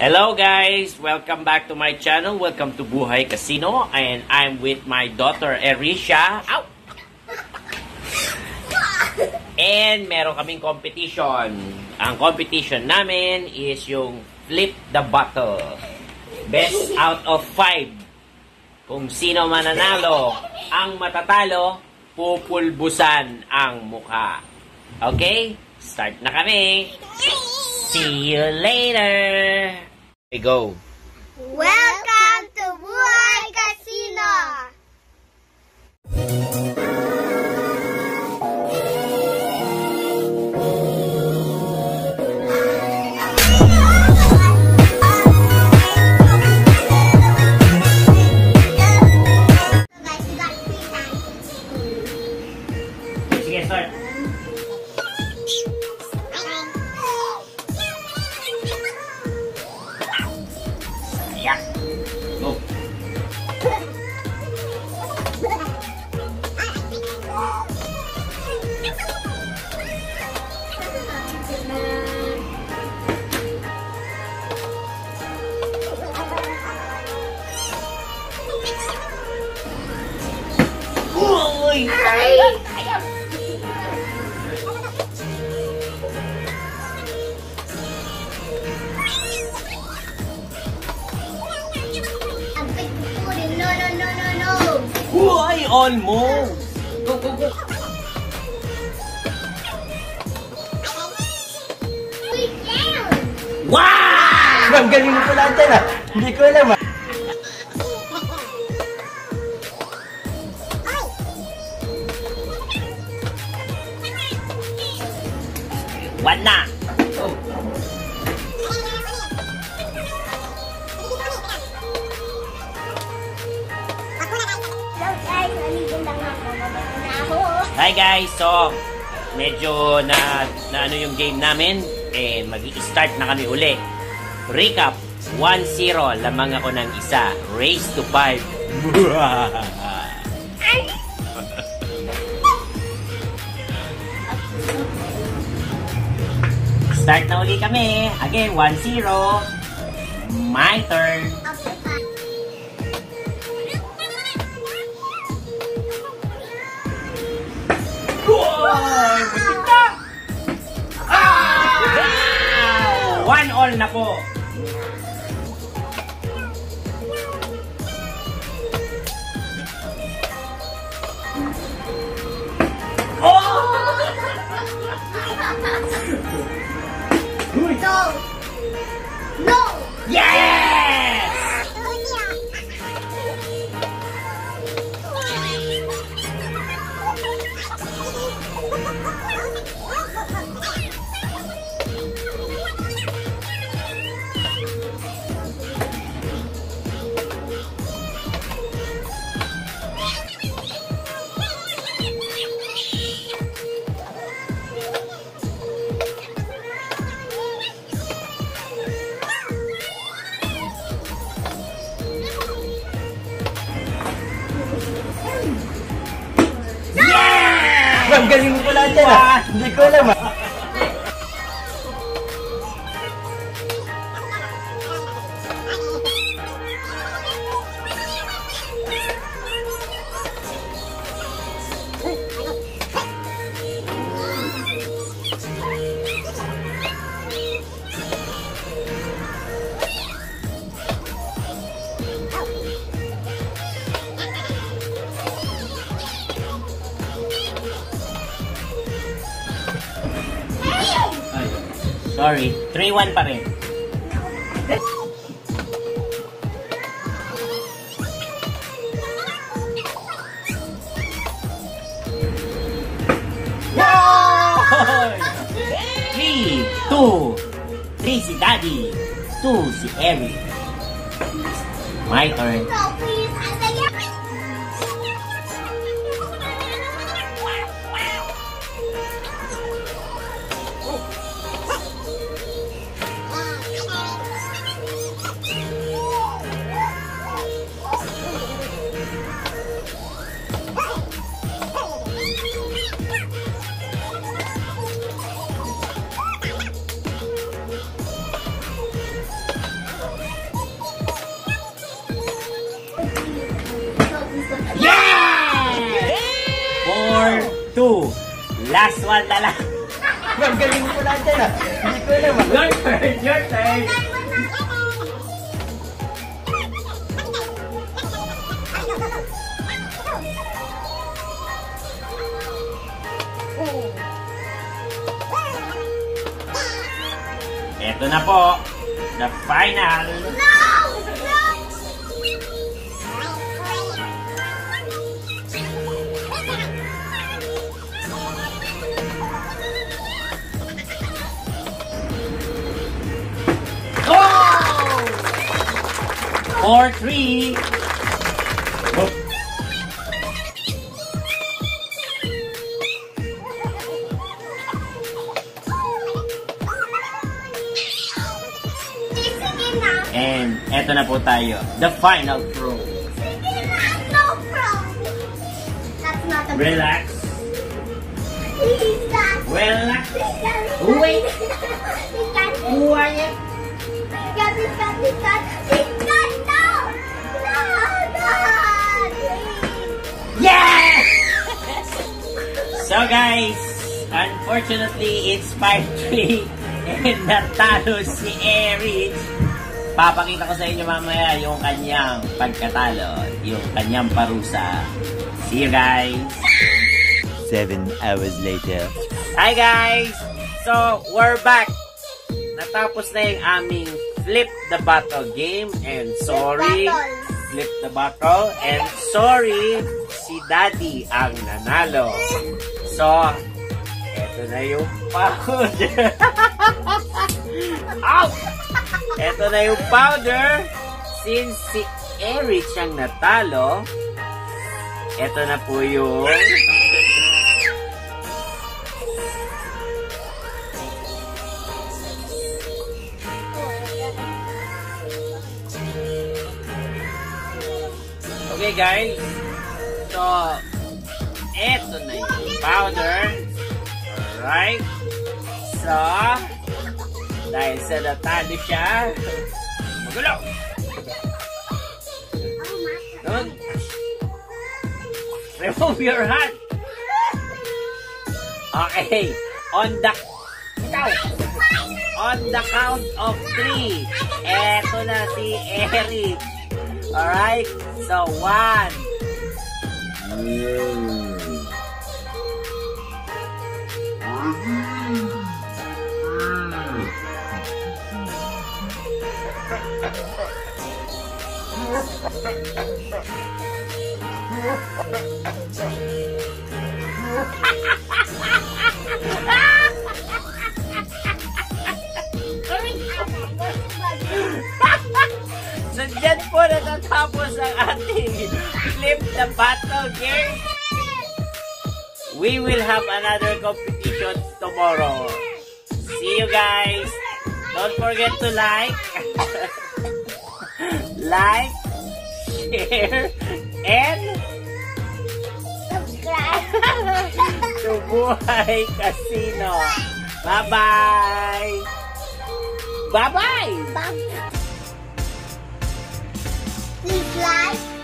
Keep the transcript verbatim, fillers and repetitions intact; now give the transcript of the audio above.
Hello guys! Welcome back to my channel. Welcome to Buhay Casino. And I'm with my daughter Erisha. Ow! And meron kaming competition. Ang competition namin is yung flip the bottle. Best out of five. Kung sino mananalo, ang matatalo, pupulbusan ang mukha. Okay? Start na kami! See you later! We go! Welcome to Buhay Casino! Sige, start! Yeah. Go. Uy! No, no, no, no, no! Uy! Almost! Go, go, go! Wait down! Wow! Ang galing mo pala dyan ah. Hindi ko alam ah. One na! Go! So guys, nandito lang ako. Mababa na ako. Hi guys! So, medyo na, na ano yung game namin. And mag-i-start na kami uli. Recap, one zero. Lamang ako ng isa. Race to five. Start na uli kami. Again, one zero. My turn. Wow! Butik na! Ah! One all na po. Oh! No! No! Yes! Ang galing mo pala dyan ah. Hindi ko alam ah. Sorry, three one pa rin. three, two, three si Daddy, two si Eric. My turn. No, please! I beg you! two. Last one na lang. Ang galing mo pala dyan ah. Hindi ko alam ah. Your turn, your turn. Ito na po. The final. Four, three. Oh. And eto na po tayo. The final throw. No problem. That's not a Relax. Please, Dad. Relax. Please, Wait. Please, Dad. Quiet. Please, Dad. Please, Dad. Please, Dad. Please, Dad. No. No, Dad. Please. Yeah! So guys, unfortunately, it's five three and natalo si Erich. Papakita ko sa inyo mamaya yung kanyang pagkatalo, yung kanyang parusa. See you guys! Seven hours later. Hi guys! So, we're back! Natapos na yung aming Flip the Bottle game and sorry, Flip the Bottle and sorry, si Daddy ang nanalo. So, eto na yung powder. Ow! Eto na yung powder. Since si Erich ang natalo, eto na po yung okay guys, so eto na yung powder. Alright, so dahil sa natalo siya, magulo. Don't remove your hand. Okay, on the on the count of three, eto na si Erich. Alright, so one. So dyan po natatapos ang ating Flip the Bottle game. We will have another competition tomorrow. See you guys. Don't forget to like, like, share, and Subscribe. to Buhay Casino. Bye-bye. Bye-bye. Please like,